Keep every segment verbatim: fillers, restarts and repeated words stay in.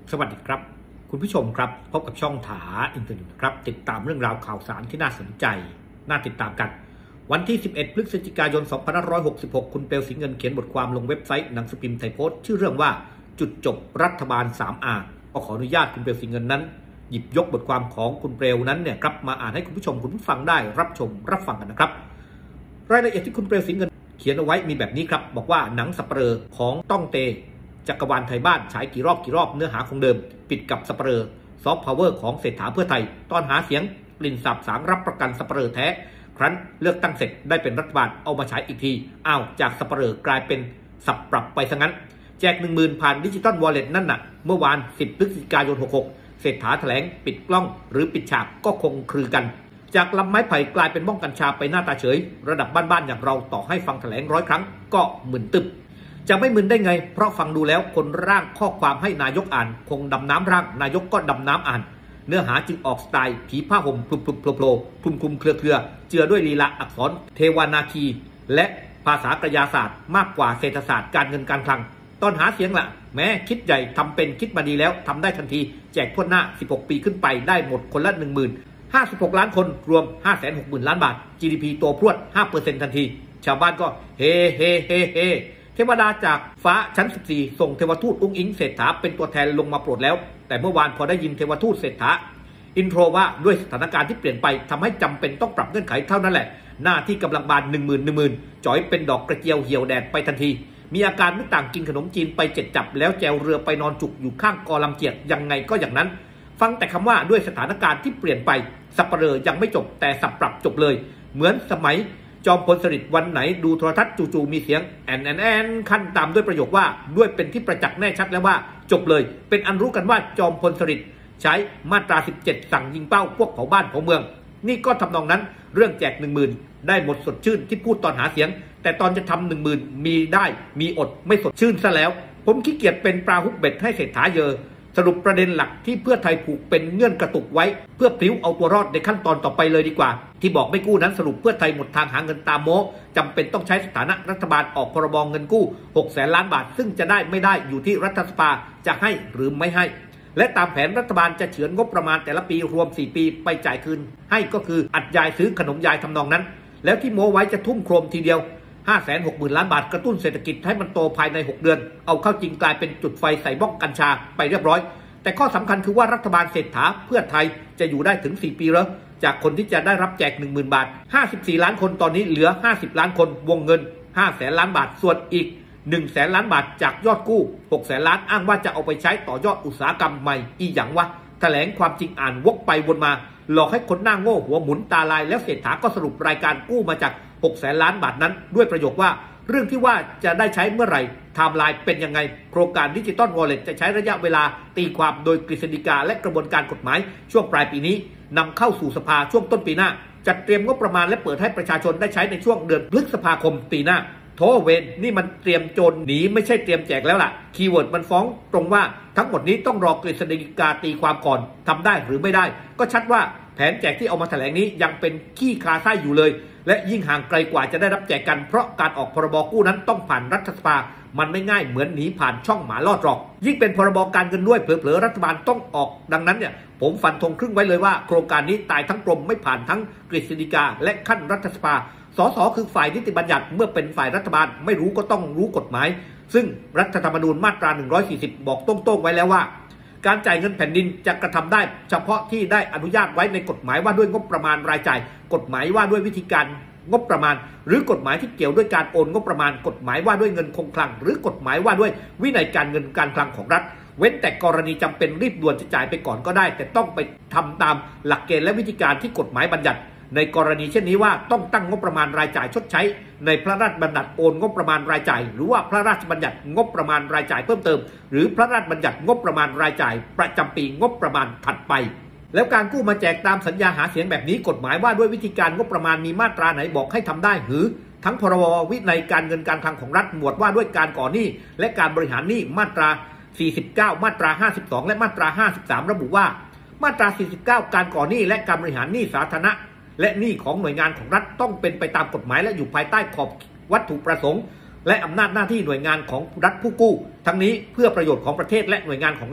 สวัสดีครับคุณผู้ชมครับพบกับช่องถาอินเทอร์เน็ตครับติดตามเรื่องราวข่าวสารที่น่าสนใจน่าติดตามกันวันที่สิบเอ็ดพฤศจิกายนสองพันห้าร้อยหกสิบหกคุณเปลวศรีเงินเขียนบทความลงเว็บไซต์หนังสือพิมพ์ไทยโพสต์ชื่อเรื่องว่าจุดจบรัฐบาล สามอาร์ ก็ขออนุญาตคุณเปลวศรีเงินนั้นหยิบยกบทความของคุณเปลวนั้นเนี่ยครับมาอ่านให้คุณผู้ชมคุณผู้ฟังได้รับชมรับฟังกันนะครับรายละเอียดที่คุณเปลวศรีเงินเขียนเอาไว้มีแบบนี้ครับบอกว่าหนังสัปเหร่อของต้องเตจักรวาลไทยบ้านฉายกี่รอบกี่รอบเนื้อหาคงเดิมปิดกับสัปเหร่อซอฟต์พาวเวอร์ของเศรษฐาเพื่อไทยตอนหาเสียงกลิ่นสาบสางรับประกันสัปเหร่อแท้ครั้นเลือกตั้งเสร็จได้เป็นรัฐบาลเอามาฉายอีกทีอ้าวจากสัปเหร่อกลายเป็นสับปรับไปซะงั้นแจก หนึ่งหมื่น ผ่านดิจิตอลวอลเล็ตนั่นน่ะเมื่อวานสิบพฤศจิกายนหกหกเศรษฐาแถลงปิดกล้องหรือปิดฉากก็คงคลือกันจากลำไม้ไผ่กลายเป็นบ้องกัญชาไปหน้าตาเฉยระดับบ้านๆอย่างเราต่อให้ฟังแถลงร้อยครั้งก็มึนตึบจะไม่มึนได้ไงเพราะฟังดูแล้วคนร่างข้อความให้นายกอ่านคงดำน้ำร่างนายกก็ดำน้ำอ่านเนื้อหาจึงออกสไตล์ผีผ้าห่มพลุบพลุบโผล่โผล่คลุมคลุมเครือเครือเจือด้วยลีลาอักษรเทวานาคีและภาษากายศาสตร์มากกว่าเศรษฐศาสตร์การเงินการคลังตอนหาเสียงละแม้คิดใหญ่ทำเป็นคิดมาดีแล้วทำได้ทันทีแจกทั่วหน้าสิบหกปีขึ้นไปได้หมดคนละ หนึ่งหมื่นห้าสิบหก ล้านคนรวม ห้าแสนหกหมื่น ล้านบาท จี ดี พี ตัวพรวด ห้าเปอร์เซ็นต์ ทันทีชาวบ้านก็เฮเฮเฮเฮเทวดาจากฟ้าชั้นสิบสี่ส่งเทวทูตอุ้งอิงเศรษฐาเป็นตัวแทนลงมาโปรดแล้วแต่เมื่อวานพอได้ยินเทวทูตเศรษฐาอินโทรว่าด้วยสถานการณ์ที่เปลี่ยนไปทำให้จำเป็นต้องปรับเงื่อนไขเท่านั้นแหละหน้าที่กำลังบานหนึ่งหมื่นหนึ่งหมื่นจ่อยเป็นดอกกระเจียวเหี่ยวแดดไปทันทีมีอาการไม่ต่างกินขนมจีนไปเจ็ดจับแล้วแจวเรือไปนอนจุกอยู่ข้างกอลำเจียกยังไงก็อย่างนั้นฟังแต่คำว่าด้วยสถานการณ์ที่เปลี่ยนไปสัปเหร่อยังไม่จบแต่สับปรับจบเลยเหมือนสมัยจอมพลสฤษดิ์วันไหนดูโทรทัศน์จู่ๆมีเสียงแอนแอนแอนขั้นตามด้วยประโยคว่าด้วยเป็นที่ประจักษ์แน่ชัดแล้วว่าจบเลยเป็นอันรู้กันว่าจอมพลสฤษดิ์ใช้มาตราสิบเจ็ดสั่งยิงเป้าพวกเผาบ้านเผาเมืองนี่ก็ทำนองนั้นเรื่องแจกหนึ่งหมื่นได้หมดสดชื่นที่พูดตอนหาเสียงแต่ตอนจะทำหนึ่งหมื่นมีได้มีอดไม่สดชื่นซะแล้วผมขี้เกียจเป็นปลาฮุกเบ็ดให้เศรษฐาเยอสรุปประเด็นหลักที่เพื่อไทยผูกเป็นเงื่อนกระตุกไว้เพื่อพลิ้วเอาตัวรอดในขั้นตอนต่อไปเลยดีกว่าที่บอกไม่กู้นั้นสรุปเพื่อไทยหมดทางหาเงินตามโม้จำเป็นต้องใช้สถานะรัฐบาลออกพรบเงินกู้หกแสนล้านบาทซึ่งจะได้ไม่ได้อยู่ที่รัฐสภาจะให้หรือไม่ให้และตามแผนรัฐบาลจะเฉือนงบประมาณแต่ละปีรวมสี่ปีไปจ่ายคืนให้ก็คืออัดยายซื้อขนมยายทำนองนั้นแล้วที่โม้ไว้จะทุ่มโครมทีเดียว ห้าแสนหกหมื่น ล้านบาทกระตุ้นเศรษฐกิจให้มันโตภายในหกเดือนเอาเข้าจริงกลายเป็นจุดไฟใส่บ้องกัญชาไปเรียบร้อยแต่ข้อสำคัญคือว่ารัฐบาลเศรษฐาเพื่อไทยจะอยู่ได้ถึงสี่ปีแล้วจากคนที่จะได้รับแจก หนึ่งหมื่น บาทห้าสิบสี่ล้านคนตอนนี้เหลือห้าสิบล้านคนวงเงินห้าแสนล้านบาทส่วนอีกหนึ่งแสนล้านบาทจากยอดกู้หกแสนล้านอ้างว่าจะเอาไปใช้ต่อยอดอุตสาหกรรมใหม่อีหยังวะแถลงความจริงอ่านวกไปวนมาหลอกให้คนหน้าโง่หัวหมุนตาลายแล้วเศรษฐาก็สรุปรายการกู้มาจากหกแสนล้านบาทนั้นด้วยประโยคว่าเรื่องที่ว่าจะได้ใช้เมื่อไหร่ไทม์ไลน์เป็นยังไงโครงการดิจิตอลวอลเล็ตจะใช้ระยะเวลาตีความโดยกฤษฎีกาและกระบวนการกฎหมายช่วงปลายปีนี้นำเข้าสู่สภาช่วงต้นปีหน้าจัดเตรียมงบประมาณและเปิดให้ประชาชนได้ใช้ในช่วงเดือนพฤษภาคมปีหน้าโทเวนนี่มันเตรียมโจรหนีไม่ใช่เตรียมแจกแล้วล่ะคีย์เวิร์ดมันฟ้องตรงว่าทั้งหมดนี้ต้องรอกฤษฎีกาตีความก่อนทำได้หรือไม่ได้ก็ชัดว่าแผนแจกที่เอามาแถลงนี้ยังเป็นขี้คาไส้อยู่เลยและยิ่งห่างไกลกว่าจะได้รับแจกกันเพราะการออกพรบกู้นั้นต้องผ่านรัฐสภามันไม่ง่ายเหมือนหนีผ่านช่องหมาลอดหรอกยิ่งเป็นพรบการเงินด้วยเผลอๆรัฐบาลต้องออกดังนั้นเนี่ยผมฟันธงครึ่งไว้เลยว่าโครงการนี้ตายทั้งกลมไม่ผ่านทั้งกฤษฎีกาและขั้นรัฐสภาสสคือฝ่ายนิติบัญญัติเมื่อเป็นฝ่ายรัฐบาลไม่รู้ก็ต้องรู้กฎหมายซึ่งรัฐธรรมนูญมาตราหนึ่งร้อยสี่สิบบอกตรงๆไว้แล้วว่าการจ่ายเงินแผ่นดินจะกระทำได้เฉพาะที่ได้อนุญาตไว้ในกฎหมายว่าด้วยงบประมาณรายจ่ายกฎหมายว่าด้วยวิธีการงบประมาณหรือกฎหมายที่เกี่ยวด้วยการโอนงบประมาณกฎหมายว่าด้วยเงินคงคลังหรือกฎหมายว่าด้วยวินัยการเงินการคลังของรัฐเว้นแต่กรณีจำเป็นรีบด่วนจะจ่ายไปก่อนก็ได้แต่ต้องไปทำตามหลักเกณฑ์และวิธีการที่กฎหมายบัญญัติในกรณีเช่นนี้ว่าต้องตั้งงบประมาณรายจ่ายชดใช้ในพระราชบัญญัติโอนงบประมาณรายจ่ายหรือว่าพระราชบัญญัติงบประมาณรายจ่ายเพิ่มเติมหรือพระราชบัญญัติงบประมาณรายจ่ายประจำปีงบประมาณถัดไปแล้วการกู้มาแจกตามสัญญาหาเสียงแบบนี้กฎหมายว่าด้วยวิธีการงบประมาณมีมาตราไหนบอกให้ทำได้หรือทั้งพรบวินัยการเงินการคลังของรัฐหมวดว่าด้วยการก่อหนี้และการบริหารหนี้มาตราสี่สิบเก้ามาตราห้าสิบสองและมาตราห้าสิบสามระบุว่ามาตราสี่สิบเก้าการก่อหนี้และการบริหารหนี้สาธารณะและหนี้ของหน่วยงานของรัฐต้องเป็นไปตามกฎหมายและอยู่ภายใต้ขอบวัตถุประสงค์และอำนาจหน้าที่หน่วยงานของรัฐผู้กู้ทั้งนี้เพื่อประโยชน์ของประเทศและหน่วยงานของรัฐ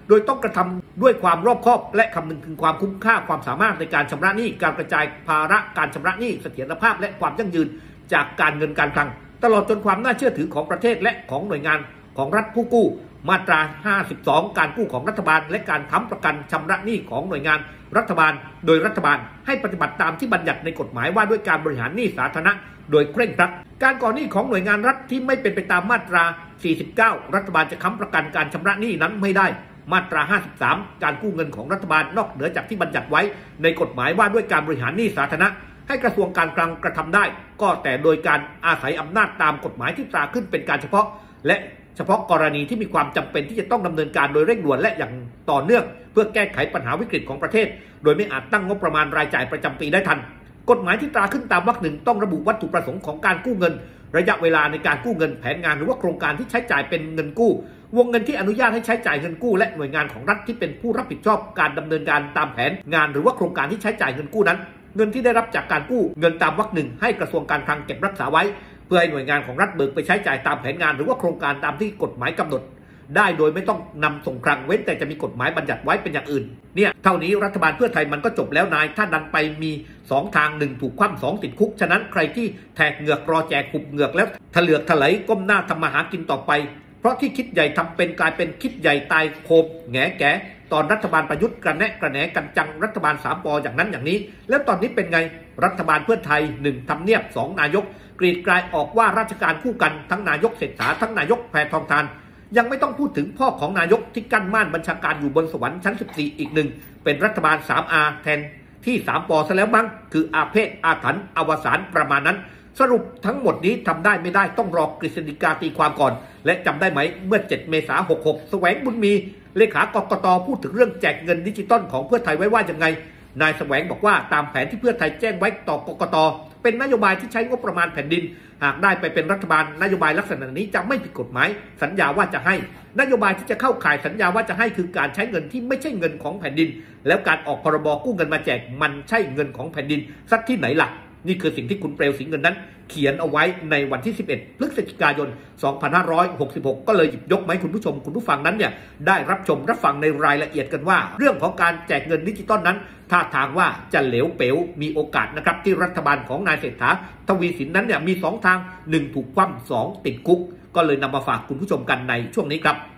โดยต้องกระทำด้วยความรอบคอบและคำนึงถึงความคุ้มค่าความสามารถในการชำระหนี้การกระจายภาระการชำระหนี้เสถียรภาพและความยั่งยืนจากการเงินการคลังตลอดจนความน่าเชื่อถือของประเทศและของหน่วยงานของรัฐผู้กู้มาตราห้าสิบสองการกู้ของรัฐบาลและการค้ำประกันชำระหนี้ของหน่วยงานรัฐบาลโดยรัฐบาลให้ปฏิบัติตามที่บัญญัติในกฎหมายว่าด้วยการบริหารหนี้สาธารณะโดยเคร่งครัดการก่อหนี้ของหน่วยงานรัฐที่ไม่เป็นไปตามมาตราสี่สิบเก้ารัฐบาลจะค้ำประกันการชำระหนี้นั้นไม่ได้มาตราห้าสิบสามการกู้เงินของรัฐบาลนอกเหนือจากที่บัญญัติไว้ในกฎหมายว่าด้วยการบริหารหนี้สาธารณะให้กระทรวงการคลังกระทำได้ก็แต่โดยการอาศัยอำนาจตามกฎหมายที่ตราขึ้นเป็นการเฉพาะและเฉพาะกรณีที่มีความจำเป็นที่จะต้องดำเนินการโดยเร่งด่วนและอย่างต่อเนื่องเพื่อแก้ไขปัญหาวิกฤตของประเทศโดยไม่อาจตั้งงบประมาณรายจ่ายประจำปีได้ทันกฎหมายที่ตราขึ้นตามวรรคหนึ่งต้องระบุวัตถุประสงค์ของการกู้เงินระยะเวลาในการกู้เงินแผนงานหรือว่าโครงการที่ใช้จ่ายเป็นเงินกู้วงเงินที่อนุญาตให้ใช้จ่ายเงินกู้และหน่วยงานของรัฐที่เป็นผู้รับผิดชอบการดำเนินการตามแผนงานหรือว่าโครงการที่ใช้จ่ายเงินกู้นั้นเงินที่ได้รับจากการกู้เงินตามวรรคหนึ่งให้กระทรวงการคลังเก็บรักษาไว้เพื่อให้หน่วยงานของรัฐเบิกไปใช้จ่ายตามแผนงานหรือว่าโครงการตามที่กฎหมายกำหนดได้โดยไม่ต้องนำส่งคลังเว้นแต่จะมีกฎหมายบัญญัติไว้เป็นอย่างอื่นเนี่ยเท่านี้รัฐบาลเพื่อไทยมันก็จบแล้วนายถ้าดันไปมีสองทางหนึ่งถูกคว่ำสองติดคุกฉะนั้นใครที่แทกเหงือกรอแจกขุบเหงือกแล้วทะเลือกถลายก้มหน้าทำมาหากินต่อไปเพราะที่คิดใหญ่ทำเป็นกลายเป็นคิดใหญ่ตายโคมแง่แก่ตอนรัฐบาลประยุทธ์กระแนะกระแหนกันจังรัฐบาลสามปออย่างนั้นอย่างนี้แล้วตอนนี้เป็นไงรัฐบาลเพื่อไทยหนึ่งทำเนียบสองนายกกรีดกลายออกว่าราชการคู่กันทั้งนายกเศรษฐาทั้งนายกแพทองธารยังไม่ต้องพูดถึงพ่อของนายกที่กั้นม่านบัญชาการอยู่บนสวรรค์ชั้นสิบสี่อีกหนึ่งเป็นรัฐบาล สามอา แทนที่สามปอซะแล้วมั้งคืออาเพศอาถรรพ์อวสานประมาณนั้นสรุปทั้งหมดนี้ทำได้ไม่ได้ต้องรอกฤษฎีกาตีความก่อนและจำได้ไหมเมื่อเจ็ดเมษายนหกหกแสวงบุญมีเลขากกต.พูดถึงเรื่องแจกเงินดิจิตอลของเพื่อไทยไว้ว่ายังไงนายแสวงบอกว่าตามแผนที่เพื่อไทยแจ้งไว้ต่อกกต.เป็นนโยบายที่ใช้งบประมาณแผ่นดินหากได้ไปเป็นรัฐบาลนโยบายลักษณะนี้จะไม่ผิดกฎหมายสัญญาว่าจะให้นโยบายที่จะเข้าข่ายสัญญาว่าจะให้คือการใช้เงินที่ไม่ใช่เงินของแผ่นดินแล้วการออกพรบกู้เงินมาแจกมันใช่เงินของแผ่นดินสักที่ไหนล่ะนี่คือสิ่งที่คุณเปลวสิงห์เงินนั้นเขียนเอาไว้ในวันที่สิบเอ็ดพฤศจิกายนสองพันห้าร้อยหกสิบหกก็เลยหยิบยกมาให้คุณผู้ชมคุณผู้ฟังนั้นเนี่ยได้รับชมรับฟังในรายละเอียดกันว่าเรื่องของการแจกเงินดิจิตอลนั้นท่าทางว่าจะเหลวเป๋วมีโอกาสนะครับที่รัฐบาลของนายเศรษฐาทวีสินนั้นเนี่ยมีสองทางหนึ่งถูกคว่ำสองติดคุกก็เลยนำมาฝากคุณผู้ชมกันในช่วงนี้ครับ